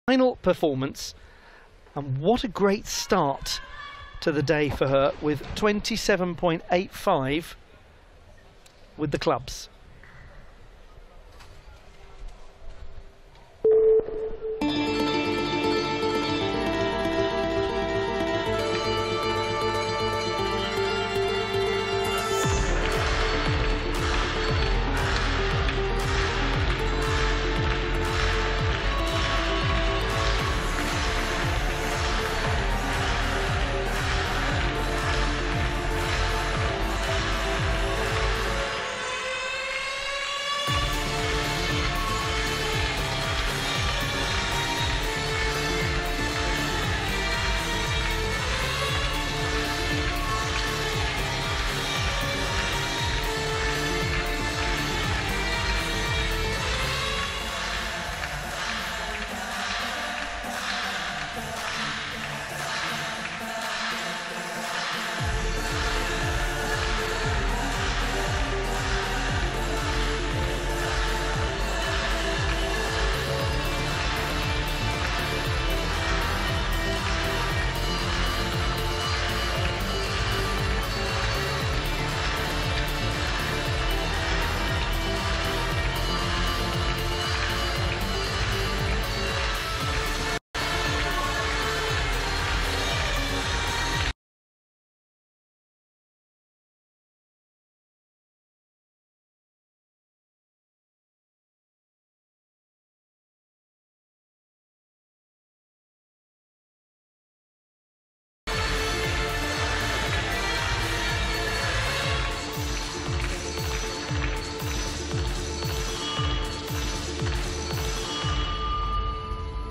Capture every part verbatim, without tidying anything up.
Final performance, and what a great start to the day for her with twenty-seven point eight five with the clubs.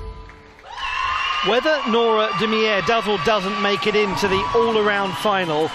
Whether Nora Demier does or doesn't make it into the all-around final,